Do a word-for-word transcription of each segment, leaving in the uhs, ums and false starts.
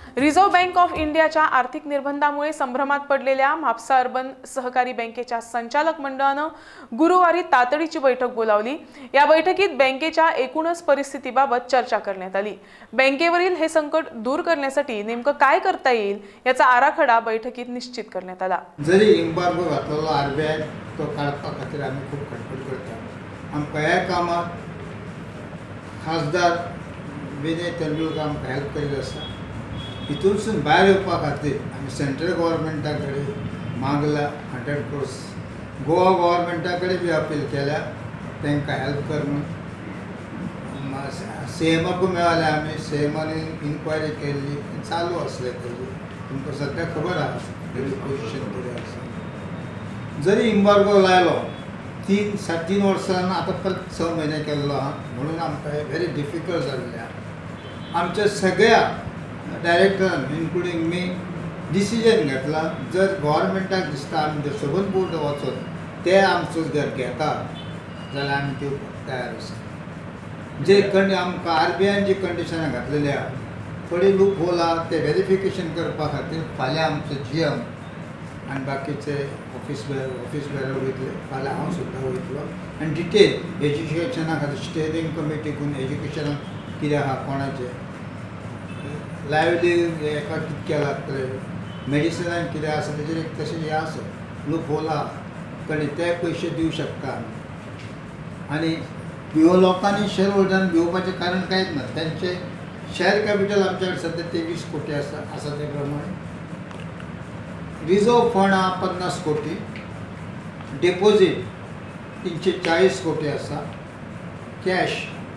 Reserve bank of इंडियाच्या आर्थिक निर्बंधामुळे संभ्रमात पडलेल्या म्हापसा अर्बन सहकारी बँकेच्या संचालक मंडळानं गुरुवारी तातडीची बैठक बोलावली। या बैठकीत बँकेच्या एकूणच परिस्थितीबाबत चर्चा करण्यात आली। बँकेवरील हे संकट दूर करण्यासाठी नेमकं काय करता येईल याचा आराखडा बैठकीत निश्चित करण्यात आला। जरी एम्बार्गो घातलेलो आरबीआय तो काडपा खातीर आमी खूब खटपट करता। आमकां ह्या कामात खासदार विनय तेंडुलकर आमकां हेल्प करीत आसा। हितूनसून भायर येवपा खातीर आमी सेंट्रल गव्हर्मेंटा कडेन मागला हंड्रेड क्रोर्स। गोवा गव्हर्मेंटा कडेन बी अपील केल्या तांकां हेल्प कर म्हणून। सीएमाकूय मेळ्ळे आमी, सीएमानी इन्क्वायरी केल्ली, चालू आसलें तेजी। तुमकां सद्या खबर आहा तेजी पोजिशन कितें आसा। जरी इम्बार्गो लायलो तीन सात तीन वर्सां आतां परत स म्हयने केल्लो आहा, म्हणून आमकां व्हेरी डिफिकल्ट जाल्लें आहा। आमच्या सगळ्या डायरेक्टरान इन्क्लुडींग मी डिसिजन घेतला, जर गव्हर्मेंटाक दिसता आमी जर सबंद बोर्ड वचून ते आमचो जर घेता जाल्यार आमी त्यो तयार आसा। जे कंड आमकां आरबीआयन जी कंडिशनां घातलेली आहा, थोडी लूप होल आहा ते व्हेरिफिकेशन करपा खातीर फाल्यां आमचो जी एम आनी बाकीचे ऑफिस ऑफिस बेरर वयतले, फाल्यां हांव सुद्दां वयतलो आनी डिटेल एज्युकेशना खातीर स्टेरींग कमिटी करून एज्युकेशनान कितें आहा, कोणाचें लायव्हली एका कितके लागतले, मेडिसिनान कितें आसा तेजेर एक तशें हें आसा, लूप होल आहा, पण ते पयशे दिवं शकता आमी। आनी ह्यो लोकांनी शेअर होल्डरान भिवपाचें कारण कांयच ना। तेंचे शेअर कॅपिटल आमचे कडेन सद्या तेवीस कोटी आसा आसा ते प्रमाणे। रिजर्व फंड आहा पन्नास कोटी, डिपॉझीट तिनशे चाळीस कोटी आसा, कॅश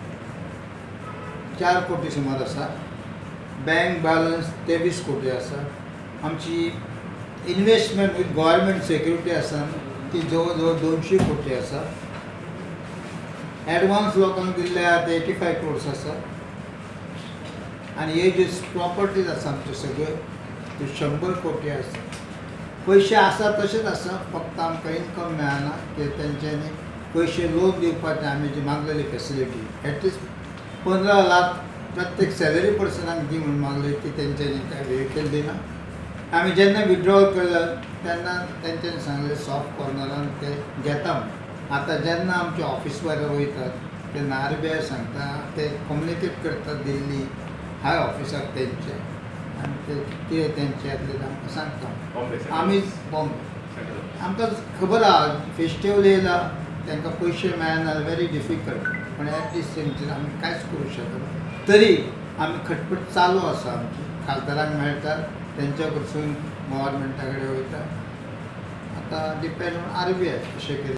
चार कोटी सुमार आसा, बँक बॅलन्स तेवीस कोटी आसा। आमची इन्वेस्टमेंट विथ गव्हर्मेंट सेक्युरिटी आसा ती जवळ जवळ दोनशे कोटी आसा। एडवान्स लोकांक दिल्ले आहा ते एटी फायव क्रोर्स आसा। आनी हे जे प्रॉपर्टीज आसा आमचे सगळे ते शंबर कोटी आसा। पयशे आसा तशेंच आसा, फक्त आमकां इन्कम मेळना की तेंच्यांनी पयशे लोन दिवपाचें आमी जी मागलेली फेसिलिटी एटलिस्ट पंदरा लाख प्रत्येक सॅलरी पर्सनाक दी म्हणून मागली ती तेंच्यांनी काय वेहिकल दिना। आमी जेन्ना विथड्रॉवल केलें तेन्ना तेंच्यांनी सांगलें सॉफ्ट कॉर्नरान ते घेता म्हणून। आतां जेन्ना आमचे ऑफिस भायर वयतात तेन्ना आरबीआय सांगता, ते कम्युनिकेट करतात दिल्ली हाय ऑफिसाक तेंचे, आनी ते कितें तेंचे येतले आमकां सांगता। आमी बॉम्बे आमकां खबर आहा फेस्टिवल येयला तांकां पयशे मेळना, व्हेरी डिफिकल्ट, पण एटलिस्ट तेंचेर आमी कांयच करूंक शकना। तरी आमी खटपट चालू आसा आमची, खासदारांक मेळटात तेंच्या कडसून गव्हर्मेंटा कडेन वयता। आतां डिपेंड ऑन आरबीआय कशें कितें